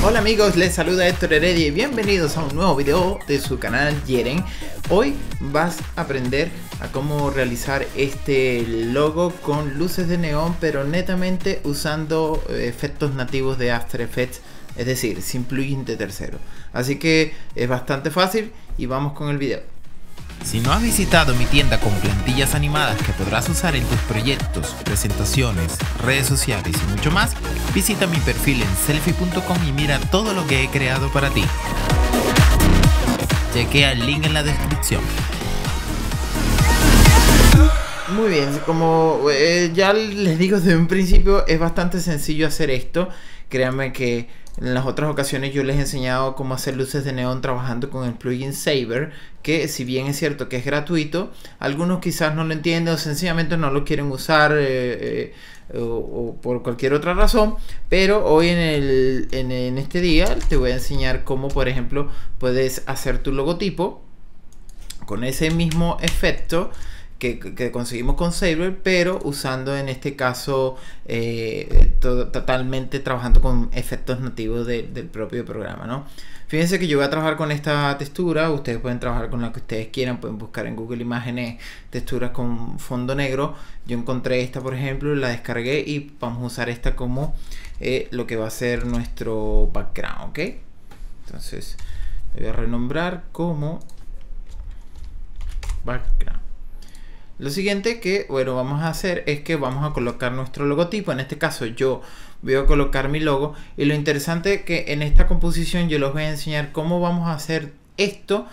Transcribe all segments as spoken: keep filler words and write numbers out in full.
Hola amigos, les saluda Héctor Heredia y bienvenidos a un nuevo video de su canal Yeren. Hoy vas a aprender a cómo realizar este logo con luces de neón, pero netamente usando efectos nativos de After Effects, es decir, sin plugin de tercero. Así que es bastante fácil y vamos con el video. Si no has visitado mi tienda con plantillas animadas que podrás usar en tus proyectos, presentaciones, redes sociales y mucho más, visita mi perfil en selfie punto com y mira todo lo que he creado para ti. Chequea el link en la descripción. Muy bien, como eh, ya les digo desde un principio, es bastante sencillo hacer esto. Créanme que en las otras ocasiones yo les he enseñado cómo hacer luces de neón trabajando con el plugin Saber, que si bien es cierto que es gratuito, algunos quizás no lo entienden o sencillamente no lo quieren usar eh, eh, o, o por cualquier otra razón. Pero hoy en, el, en, en este día te voy a enseñar cómo, por ejemplo, puedes hacer tu logotipo con ese mismo efecto Que, que conseguimos con Saber, pero usando en este caso eh, todo, totalmente trabajando con efectos nativos de, del propio programa, ¿no? Fíjense que yo voy a trabajar con esta textura. Ustedes pueden trabajar con la que ustedes quieran, pueden buscar en Google Imágenes texturas con fondo negro. Yo encontré esta, por ejemplo, la descargué y vamos a usar esta como eh, lo que va a ser nuestro background, ¿ok? Entonces le voy a renombrar como background. Lo siguiente que, bueno, vamos a hacer es que vamos a colocar nuestro logotipo. En este caso yo voy a colocar mi logo. Y lo interesante es que en esta composición yo les voy a enseñar cómo vamos a hacer esto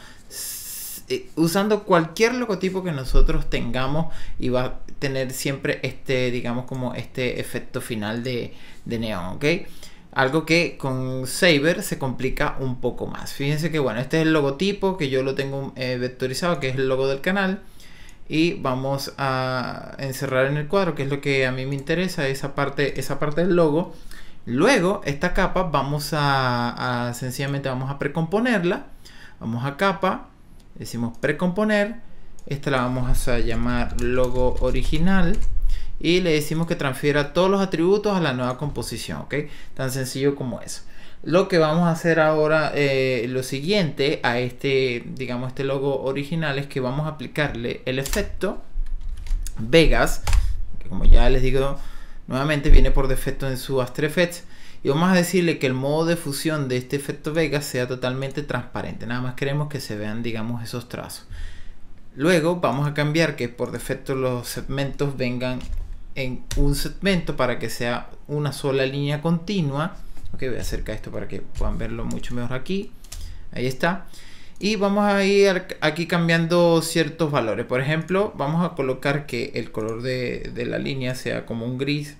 usando cualquier logotipo que nosotros tengamos. Y va a tener siempre este, digamos, como este efecto final de, de neón, ¿ok? Algo que con Saber se complica un poco más. Fíjense que, bueno, este es el logotipo que yo lo tengo eh, vectorizado, que es el logo del canal. Y vamos a encerrar en el cuadro, que es lo que a mí me interesa, esa parte, esa parte del logo. Luego, esta capa vamos a, a sencillamente vamos a precomponerla. Vamos a capa, decimos precomponer. Esta la vamos a llamar logo original. Y le decimos que transfiera todos los atributos a la nueva composición, ¿ok? Tan sencillo como eso. Lo que vamos a hacer ahora, eh, lo siguiente a este, digamos, este logo original, es que vamos a aplicarle el efecto Vegas, que como ya les digo, nuevamente viene por defecto en su After Effects, y vamos a decirle que el modo de fusión de este efecto Vegas sea totalmente transparente. Nada más queremos que se vean, digamos, esos trazos. Luego vamos a cambiar que por defecto los segmentos vengan en un segmento para que sea una sola línea continua. Ok, voy a acercar esto para que puedan verlo mucho mejor aquí. Ahí está. Y vamos a ir aquí cambiando ciertos valores. Por ejemplo, vamos a colocar que el color de, de la línea sea como un gris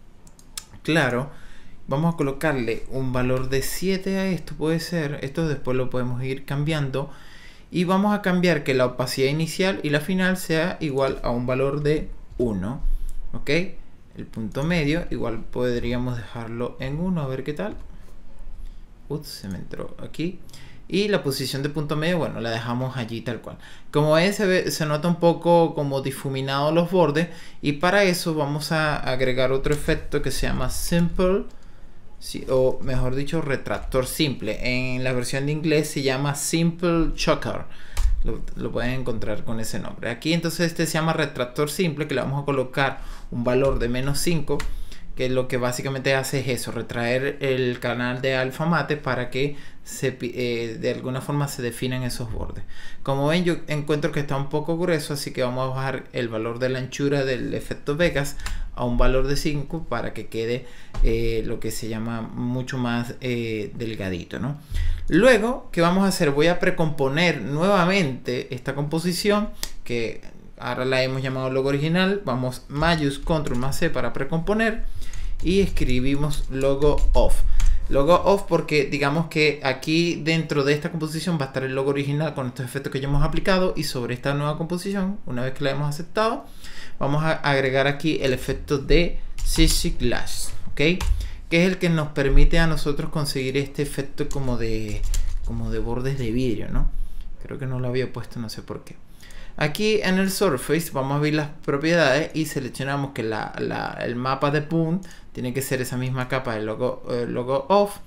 claro. Vamos a colocarle un valor de siete a esto, puede ser. Esto después lo podemos ir cambiando. Y vamos a cambiar que la opacidad inicial y la final sea igual a un valor de uno. Ok. El punto medio igual podríamos dejarlo en uno, a ver qué tal. Ups, se me entró aquí. Y la posición de punto medio, bueno, la dejamos allí tal cual. Como ven, se, ve, se nota un poco como difuminado los bordes. Y para eso vamos a agregar otro efecto que se llama Simple, sí, o mejor dicho, retractor simple. En la versión de inglés se llama Simple Choker. Lo, lo pueden encontrar con ese nombre. Aquí entonces este se llama retractor simple, que le vamos a colocar un valor de menos cinco, que lo que básicamente hace es eso, retraer el canal de alfa mate para que se, eh, de alguna forma se definan esos bordes. Como ven, yo encuentro que está un poco grueso, así que vamos a bajar el valor de la anchura del efecto Vegas a un valor de cinco para que quede eh, lo que se llama mucho más eh, delgadito, ¿no? Luego, ¿qué vamos a hacer? Voy a precomponer nuevamente esta composición, que ahora la hemos llamado logo original. Vamos mayús control más C para precomponer y escribimos logo off. Logo off porque digamos que aquí dentro de esta composición va a estar el logo original con estos efectos que ya hemos aplicado, y sobre esta nueva composición, una vez que la hemos aceptado, vamos a agregar aquí el efecto de C C Glass, ¿ok? Que es el que nos permite a nosotros conseguir este efecto como de, como de bordes de vidrio, ¿no? Creo que no lo había puesto, no sé por qué. Aquí en el Surface vamos a ver las propiedades y seleccionamos que la, la, el mapa de Punt tiene que ser esa misma capa del logo, eh, logo off.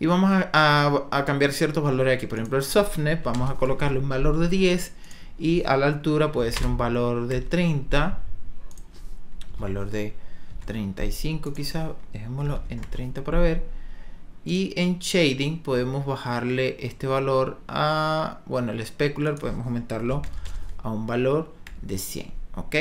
y vamos a, a, a cambiar ciertos valores aquí. Por ejemplo, el softness vamos a colocarle un valor de diez y a la altura puede ser un valor de treinta, valor de treinta y cinco quizá, dejémoslo en treinta para ver. Y en shading podemos bajarle este valor a, bueno, el specular podemos aumentarlo a un valor de cien, ok.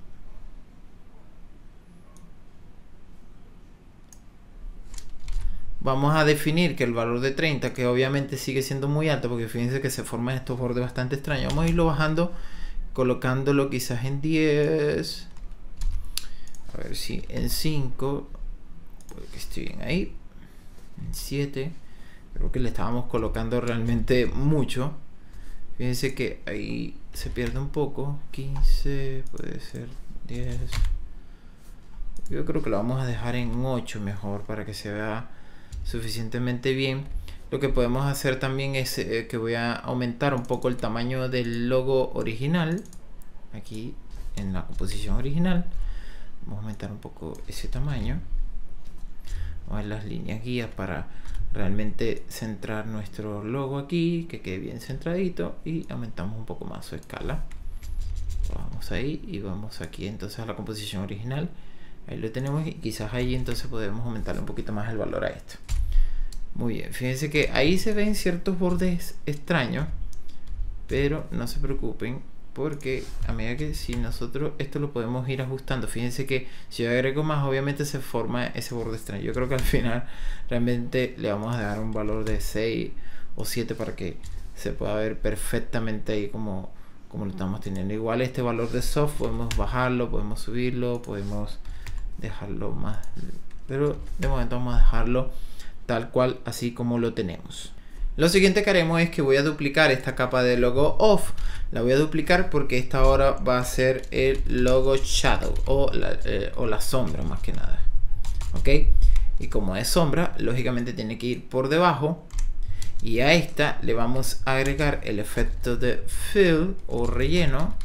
Vamos a definir que el valor de treinta, que obviamente sigue siendo muy alto, porque fíjense que se forman estos bordes bastante extraños, vamos a irlo bajando, colocándolo quizás en diez, a ver si en cinco, porque estoy bien ahí, en siete, creo que le estábamos colocando realmente mucho. Fíjense que ahí se pierde un poco, quince, puede ser diez, yo creo que lo vamos a dejar en ocho mejor para que se vea suficientemente bien. Lo que podemos hacer también es eh, que voy a aumentar un poco el tamaño del logo original aquí en la composición original. Vamos a aumentar un poco ese tamaño, vamos a ver las líneas guías para realmente centrar nuestro logo aquí, que quede bien centradito, y aumentamos un poco más su escala. Vamos ahí y vamos aquí entonces a la composición original. Ahí lo tenemos y quizás ahí entonces podemos aumentarle un poquito más el valor a esto. Muy bien, fíjense que ahí se ven ciertos bordes extraños, pero no se preocupen porque a medida que si nosotros esto lo podemos ir ajustando. Fíjense que si yo agrego más, obviamente se forma ese borde extraño. Yo creo que al final realmente le vamos a dar un valor de seis o siete para que se pueda ver perfectamente ahí como, como lo estamos teniendo. Igual este valor de soft podemos bajarlo, podemos subirlo, podemos dejarlo más, pero de momento vamos a dejarlo tal cual así como lo tenemos. Lo siguiente que haremos es que voy a duplicar esta capa de logo off. La voy a duplicar porque esta ahora va a ser el logo shadow o la, eh, o la sombra más que nada, ok. Y como es sombra, lógicamente tiene que ir por debajo, y a esta le vamos a agregar el efecto de fill o relleno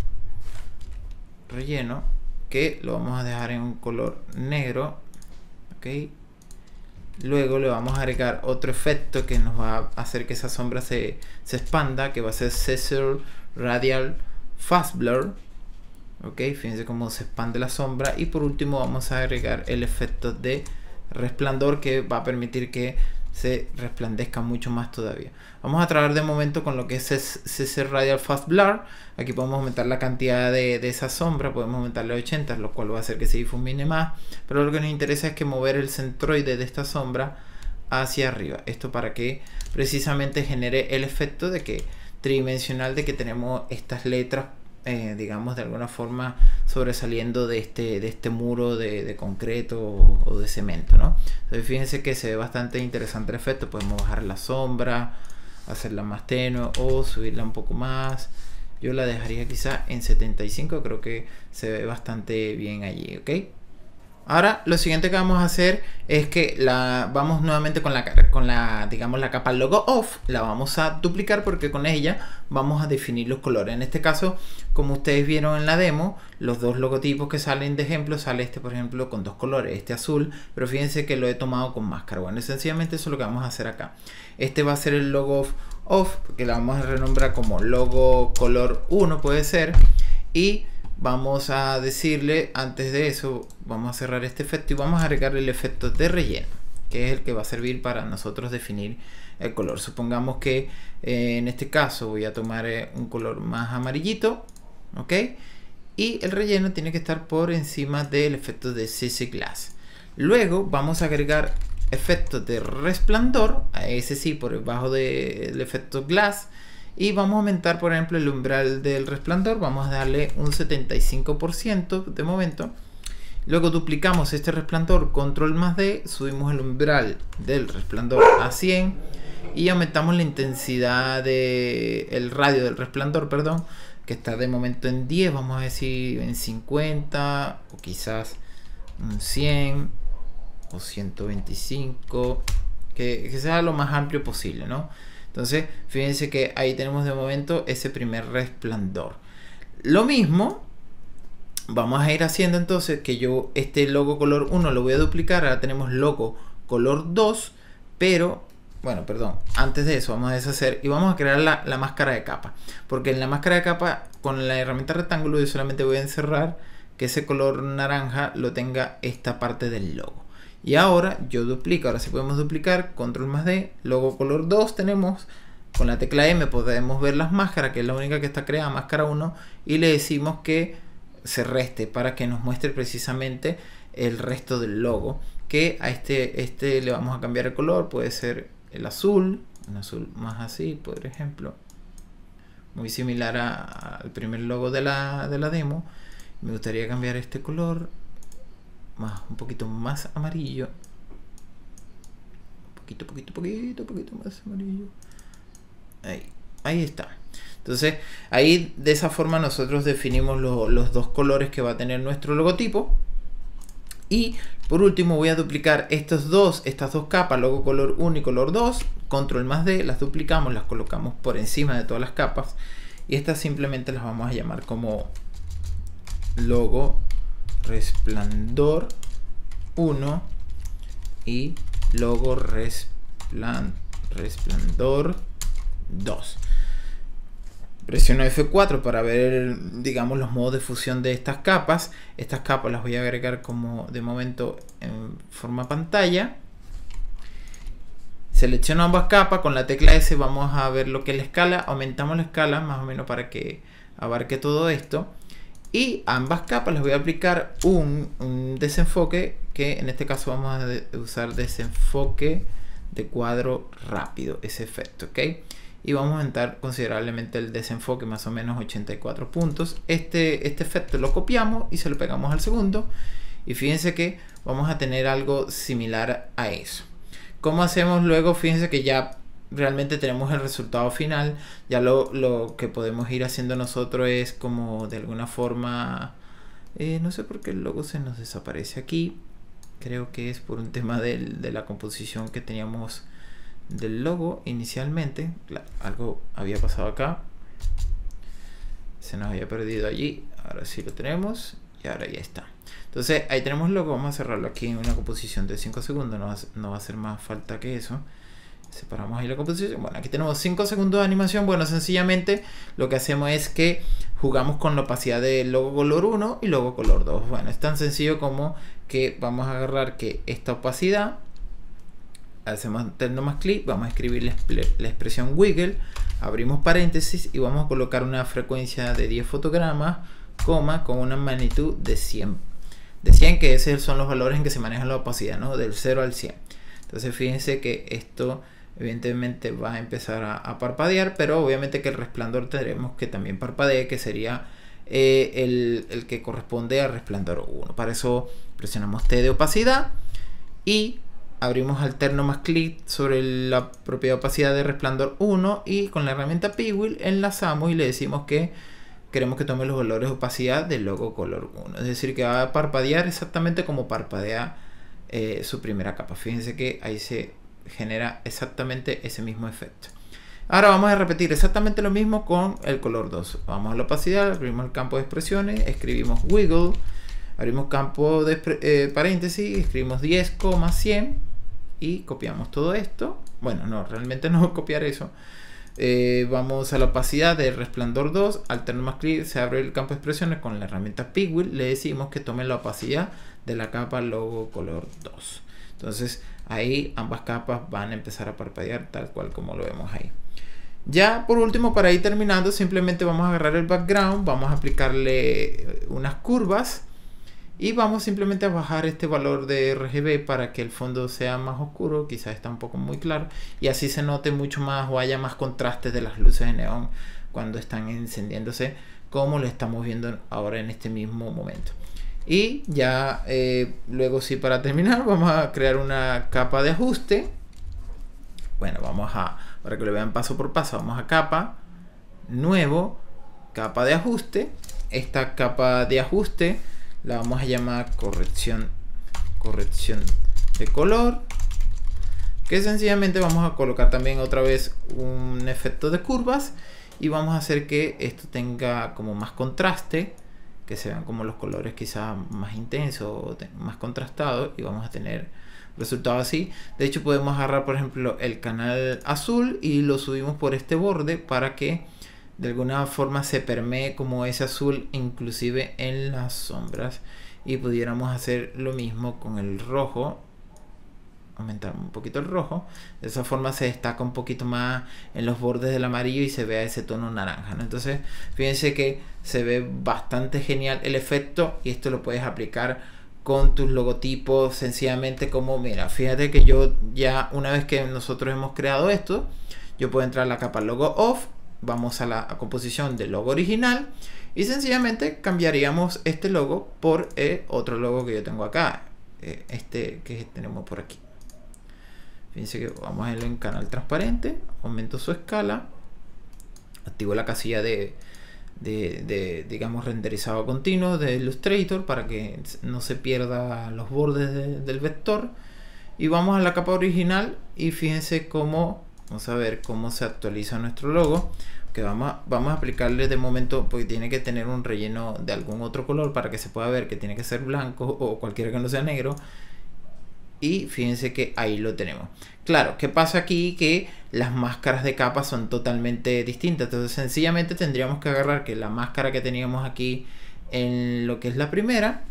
relleno que lo vamos a dejar en un color negro, ok. Luego le vamos a agregar otro efecto que nos va a hacer que esa sombra se, se expanda, que va a ser Scissor Radial Fast Blur, ok. Fíjense cómo se expande la sombra. Y por último vamos a agregar el efecto de resplandor, que va a permitir que se resplandezca mucho más todavía. Vamos a trabajar de momento con lo que es Scissor Radial Fast Blur. Aquí podemos aumentar la cantidad de, de esa sombra, podemos aumentarle a ochenta, lo cual va a hacer que se difumine más, pero lo que nos interesa es que mover el centroide de esta sombra hacia arriba. Esto para que precisamente genere el efecto de que tridimensional, de que tenemos estas letras eh, digamos de alguna forma sobresaliendo de este, de este muro de, de concreto o, o de cemento, ¿no? Entonces fíjense que se ve bastante interesante el efecto. Podemos bajar la sombra, hacerla más tenue o subirla un poco más. Yo la dejaría quizá en setenta y cinco, creo que se ve bastante bien allí, ¿ok? Ahora lo siguiente que vamos a hacer es que la vamos nuevamente con la, con la digamos la capa logo off, la vamos a duplicar porque con ella vamos a definir los colores. En este caso, como ustedes vieron en la demo, los dos logotipos que salen de ejemplo, sale este por ejemplo con dos colores, este azul, pero fíjense que lo he tomado con máscara. Bueno, sencillamente eso es lo que vamos a hacer acá. Este va a ser el logo off, off que la vamos a renombrar como logo color uno, puede ser, y vamos a decirle, antes de eso, vamos a cerrar este efecto y vamos a agregar el efecto de relleno, que es el que va a servir para nosotros definir el color. Supongamos que eh, en este caso voy a tomar eh, un color más amarillito, ok, y el relleno tiene que estar por encima del efecto de C C Glass. Luego vamos a agregar efectos de resplandor, a ese sí por debajo del efecto Glass. Y vamos a aumentar, por ejemplo, el umbral del resplandor. Vamos a darle un setenta y cinco por ciento de momento. Luego duplicamos este resplandor, control más D, subimos el umbral del resplandor a cien y aumentamos la intensidad de el radio del resplandor, perdón, que está de momento en diez, vamos a decir en cincuenta o quizás un cien o ciento veinticinco, que, que sea lo más amplio posible, ¿no? Entonces, fíjense que ahí tenemos de momento ese primer resplandor. Lo mismo vamos a ir haciendo entonces, que yo este logo color uno lo voy a duplicar. Ahora tenemos logo color dos, pero bueno, perdón, antes de eso vamos a deshacer y vamos a crear la, la máscara de capa, porque en la máscara de capa con la herramienta rectángulo yo solamente voy a encerrar que ese color naranja lo tenga esta parte del logo. Y ahora yo duplico, ahora sí podemos duplicar, control más D, logo color dos tenemos, con la tecla M podemos ver las máscaras, que es la única que está creada, máscara uno, y le decimos que se reste para que nos muestre precisamente el resto del logo, que a este, este le vamos a cambiar el color, puede ser el azul, un azul más así, por ejemplo, muy similar a, a, al primer logo de la, de la demo. Me gustaría cambiar este color más, un poquito más amarillo, un poquito, poquito, poquito, poquito más amarillo. Ahí, ahí está. Entonces, ahí de esa forma nosotros definimos lo, los dos colores que va a tener nuestro logotipo. Y por último voy a duplicar estos dos, estas dos capas, logo color uno y color dos, control más D, las duplicamos, las colocamos por encima de todas las capas y estas simplemente las vamos a llamar como logo resplandor uno y logo resplan, resplandor dos. Presiono F cuatro para ver, digamos, los modos de fusión de estas capas. Estas capas las voy a agregar como de momento en forma pantalla. Selecciono ambas capas, con la tecla S vamos a ver lo que es la escala. Aumentamos la escala más o menos para que abarque todo esto. Y a ambas capas les voy a aplicar un, un desenfoque, que en este caso vamos a de, usar desenfoque de cuadro rápido, ese efecto, ¿ok? Y vamos a aumentar considerablemente el desenfoque, más o menos ochenta y cuatro puntos. Este, este efecto lo copiamos y se lo pegamos al segundo. Y fíjense que vamos a tener algo similar a eso. ¿Cómo hacemos luego? Fíjense que ya realmente tenemos el resultado final. Ya lo, lo que podemos ir haciendo nosotros es como de alguna forma... Eh, no sé por qué el logo se nos desaparece aquí. Creo que es por un tema del, de la composición que teníamos del logo inicialmente. Claro, algo había pasado acá, se nos había perdido allí, ahora sí lo tenemos y ahora ya está. Entonces ahí tenemos el logo, vamos a cerrarlo aquí en una composición de cinco segundos, no va, no va a hacer más falta que eso. Separamos ahí la composición. Bueno, aquí tenemos cinco segundos de animación. Bueno, sencillamente lo que hacemos es que jugamos con la opacidad del logo color uno y logo color dos. Bueno, es tan sencillo como que vamos a agarrar que esta opacidad, hacemos dando más clic, vamos a escribir la, la expresión wiggle, abrimos paréntesis y vamos a colocar una frecuencia de diez fotogramas, coma, con una magnitud de cien. De cien, que esos son los valores en que se maneja la opacidad, ¿no? Del cero al cien. Entonces fíjense que esto evidentemente va a empezar a, a parpadear, pero obviamente que el resplandor tendremos que también parpadee, que sería eh, el, el que corresponde al resplandor uno. Para eso presionamos T de opacidad y abrimos alterno más clic sobre la propia opacidad de resplandor uno y con la herramienta P-Wheel enlazamos y le decimos que queremos que tome los valores de opacidad del logo color uno. Es decir, que va a parpadear exactamente como parpadea eh, su primera capa. Fíjense que ahí se genera exactamente ese mismo efecto. Ahora vamos a repetir exactamente lo mismo con el color dos. Vamos a la opacidad, abrimos el campo de expresiones, escribimos wiggle, abrimos campo de eh, paréntesis, escribimos diez, cien y copiamos todo esto. Bueno, no, realmente no voy a copiar eso. Eh, vamos a la opacidad de resplandor dos, alterno más clic, se abre el campo de expresiones con la herramienta P-Wheel, le decimos que tome la opacidad de la capa logo color dos. Entonces ahí ambas capas van a empezar a parpadear tal cual como lo vemos ahí. Ya por último, para ir terminando, simplemente vamos a agarrar el background, vamos a aplicarle unas curvas y vamos simplemente a bajar este valor de R G B para que el fondo sea más oscuro, quizás está un poco muy claro, y así se note mucho más o haya más contrastes de las luces de neón cuando están encendiéndose, como lo estamos viendo ahora en este mismo momento. Y ya eh, luego sí, para terminar, vamos a crear una capa de ajuste. Bueno, vamos a, para que lo vean paso por paso, vamos a capa, nuevo, capa de ajuste. Esta capa de ajuste la vamos a llamar corrección, corrección de color, que sencillamente vamos a colocar también otra vez un efecto de curvas y vamos a hacer que esto tenga como más contraste, que se vean como los colores quizás más intensos o más contrastados, y vamos a tener resultados así. De hecho podemos agarrar por ejemplo el canal azul y lo subimos por este borde para que de alguna forma se permee como ese azul inclusive en las sombras, y pudiéramos hacer lo mismo con el rojo, aumentar un poquito el rojo, de esa forma se destaca un poquito más en los bordes del amarillo y se vea ese tono naranja, ¿no? Entonces fíjense que se ve bastante genial el efecto, y esto lo puedes aplicar con tus logotipos sencillamente como, mira, fíjate que yo ya una vez que nosotros hemos creado esto, yo puedo entrar a la capa logo off, vamos a la a composición del logo original y sencillamente cambiaríamos este logo por eh, otro logo que yo tengo acá, eh, este que tenemos por aquí. Fíjense que vamos a verlo en canal transparente, aumento su escala, activo la casilla de, de, de digamos renderizado continuo de Illustrator para que no se pierda los bordes de, del vector, y vamos a la capa original y fíjense cómo, vamos a ver cómo se actualiza nuestro logo, que vamos a, vamos a aplicarle de momento porque tiene que tener un relleno de algún otro color para que se pueda ver que tiene que ser blanco o cualquiera que no sea negro. Y fíjense que ahí lo tenemos. Claro, ¿qué pasa aquí? Que las máscaras de capa son totalmente distintas. Entonces sencillamente tendríamos que agarrar que la máscara que teníamos aquí en lo que es la primera,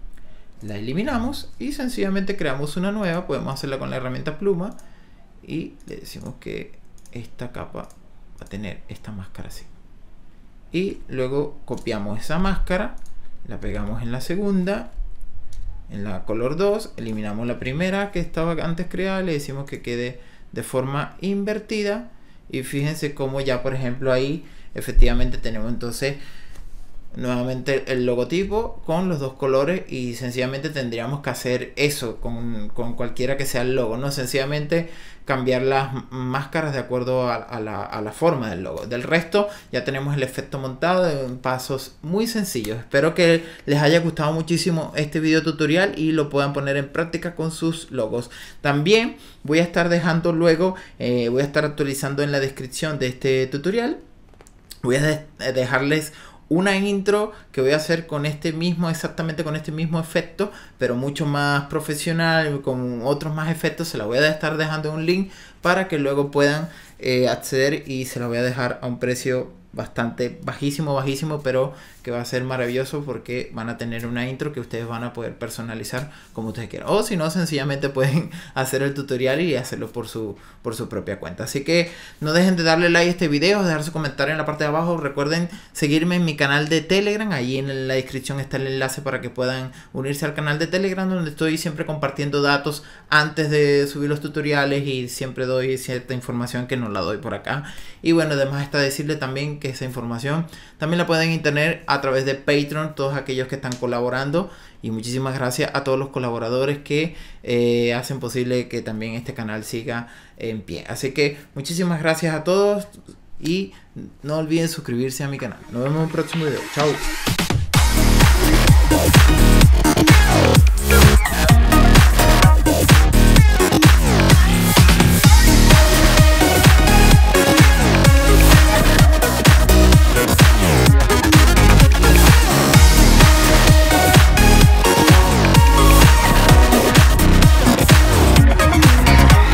la eliminamos y sencillamente creamos una nueva. Podemos hacerla con la herramienta pluma y le decimos que esta capa va a tener esta máscara así. Y luego copiamos esa máscara, la pegamos en la segunda, en la color dos, eliminamos la primera que estaba antes creada, le decimos que quede de forma invertida, y fíjense cómo ya por ejemplo ahí efectivamente tenemos entonces nuevamente el logotipo con los dos colores, y sencillamente tendríamos que hacer eso con, con cualquiera que sea el logo, no sencillamente cambiar las máscaras de acuerdo a, a, la, a la forma del logo. Del resto ya tenemos el efecto montado en pasos muy sencillos. Espero que les haya gustado muchísimo este video tutorial y lo puedan poner en práctica con sus logos. También voy a estar dejando luego, eh, voy a estar actualizando en la descripción de este tutorial, voy a de dejarles una intro que voy a hacer con este mismo, exactamente con este mismo efecto, pero mucho más profesional, con otros más efectos. Se la voy a estar dejando un link para que luego puedan eh, acceder, y se la voy a dejar a un precio bastante bajísimo, bajísimo, pero que va a ser maravilloso porque van a tener una intro que ustedes van a poder personalizar como ustedes quieran, o si no, sencillamente pueden hacer el tutorial y hacerlo por su, por su propia cuenta. Así que no dejen de darle like a este video, dejar su comentario en la parte de abajo. Recuerden seguirme en mi canal de Telegram, ahí en la descripción está el enlace para que puedan unirse al canal de Telegram, donde estoy siempre compartiendo datos antes de subir los tutoriales, y siempre doy cierta información que no la doy por acá. Y bueno, además está decirle también que esa información también la pueden tener a través de Patreon, todos aquellos que están colaborando, y muchísimas gracias a todos los colaboradores que eh, hacen posible que también este canal siga en pie. Así que muchísimas gracias a todos y no olviden suscribirse a mi canal. Nos vemos en un próximo video. Chao.